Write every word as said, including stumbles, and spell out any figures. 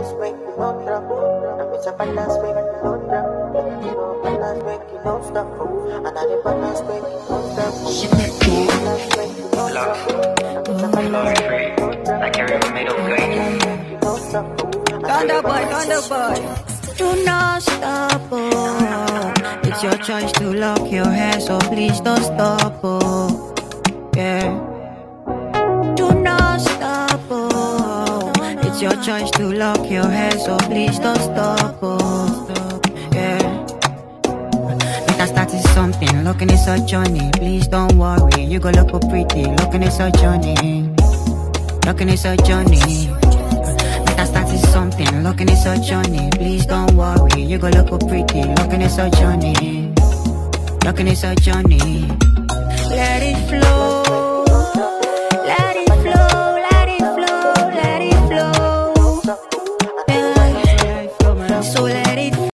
balance, make you no drop. I miss a balance, make you no drop. No balance, make you no stop. Another balance, make you no stop. Balance, make you no drop. I miss a balance, make you no drop. Like every made of good. Thunder boy, thunder boy. Do not stop, oh. It's your choice to lock your hair, so please don't stop, oh. Yeah. Do not stop, oh. It's your choice to lock your hair, so please don't stop, oh. Yeah. Make I start is something, looking it's a journey. Please don't worry, you go look pretty. Looking it's a journey. Looking it's a journey. That start is something, looking it's a journey. Please don't worry, you go look pretty. Looking it's a journey. Looking it's a journey. Let it flow.